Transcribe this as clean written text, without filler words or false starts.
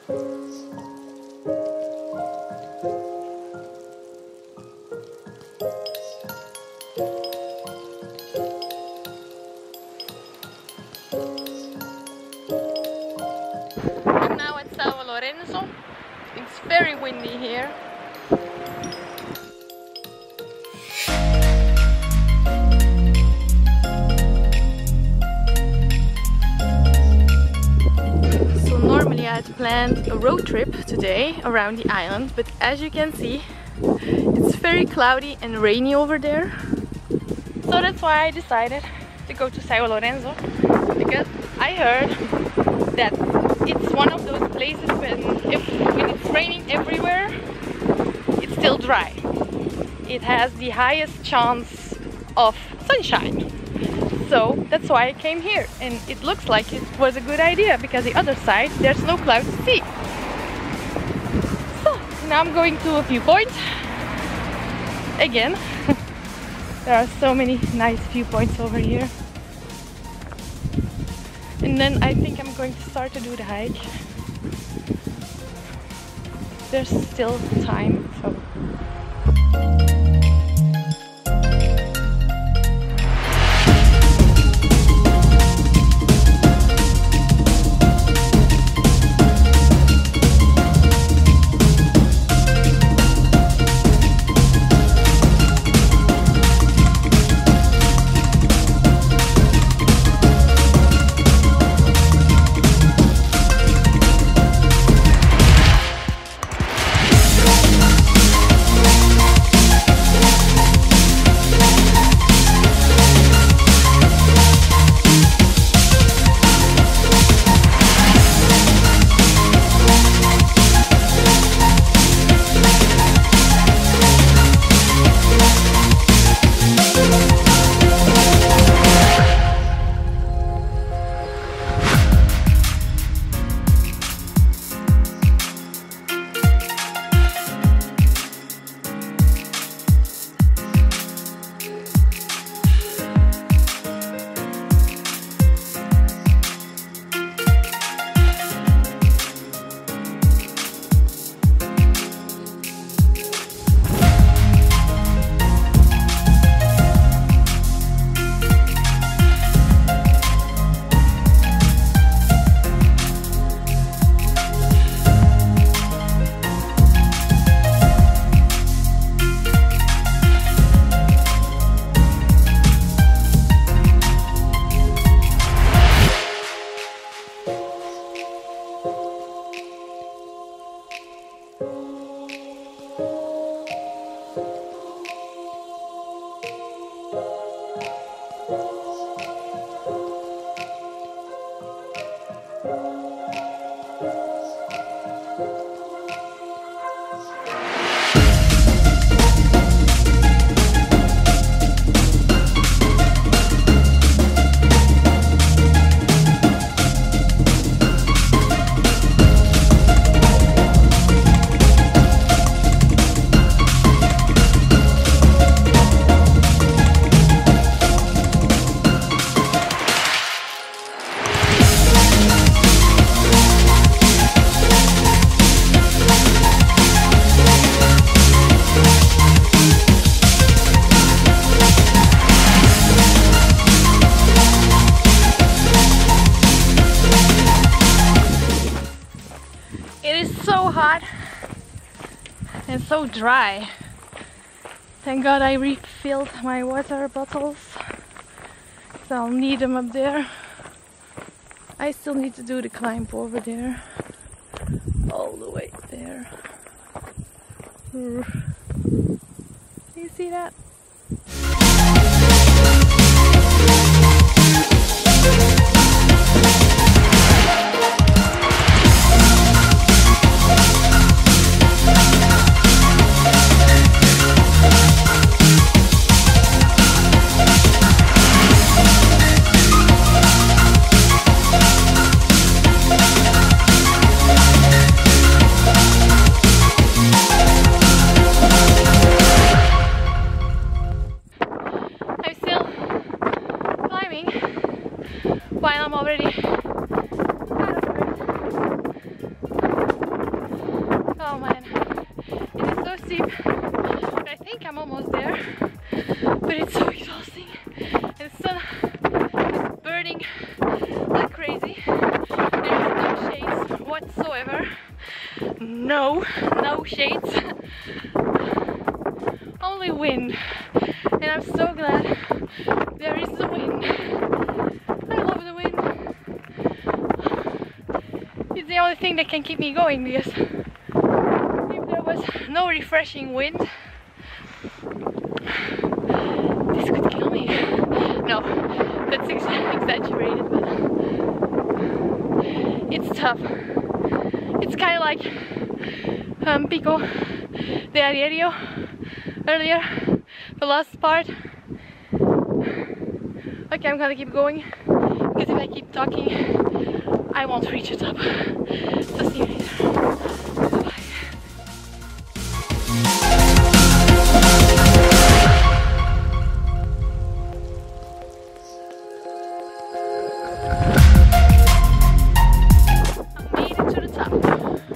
I'm now at Sao Lorenzo. It's very windy here. So normally I had planned a road trip today around the island, but as you can see, it's very cloudy and rainy over there. So that's why I decided to go to Sao Lorenzo, because I heard that it's one of those places when it's raining everywhere, it's still dry. It has the highest chance of sunshine. So that's why I came here, and it looks like it was a good idea because the other side there's no clouds to see. So now I'm going to a viewpoint again. There are so many nice viewpoints over here. And then I think I'm going to start to do the hike. There's still time, so. Hot and so dry. Thank God I refilled my water bottles, so I'll need them up there. I still need to do the climb over there, all the way there. Do you see that? steep. But I think I'm almost there. But it's so exhausting. And the sun is burning like crazy. There's no shades whatsoever. No shades. Only wind. And I'm so glad there is the wind. I love the wind. It's the only thing that can keep me going, because if there was no refreshing wind, this could kill me. No, that's exaggerated, but it's tough. It's kind of like Pico de Arriero earlier, the last part. Okay, I'm gonna keep going, because if I keep talking, I won't reach the top. So see you later. Bye. I made it to the top.